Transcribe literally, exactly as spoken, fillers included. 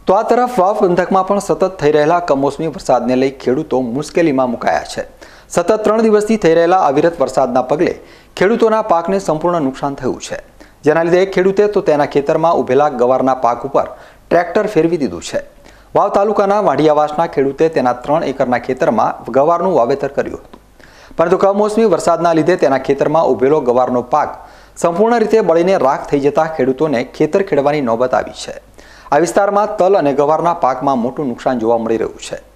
તો આ તરફ વાવ પંથકમાં પણ સતત થઈ રહેલા કમોસમી વરસાદને લઈ ખેડૂતો મુશ્કેલીમાં મુકાયા છે। સતત ત્રણ દિવસથી થઈ રહેલા અવિરત વરસાદના પગલે ખેડૂતોના પાકને સંપૂર્ણ નુકસાન થયું છે, જેના લીધે ખેડૂતે તો તેના ખેતરમાં ઉભેલા ગવારના પાક ઉપર ટ્રેક્ટર ફેરવી દીધું છે। વાવ તાલુકાના વાઢિયાવાસના ખેડૂતે તેના ત્રણ એકરના ખેતરમાં ગવારનું વાવેતર કર્યું હતું, પરંતુ કમોસમી વરસાદના લીધે તેના ખેતરમાં ઉભેલો ગવારનો પાક સંપૂર્ણ રીતે બળીને રાખ થઈ જતા ખેડૂતોને ખેતર ખેડવાની નોબત આવી છે। આ વિસ્તારમાં તલ અને ગવારના પાકમાં મોટું નુકસાન જોવા મળી રહ્યું છે।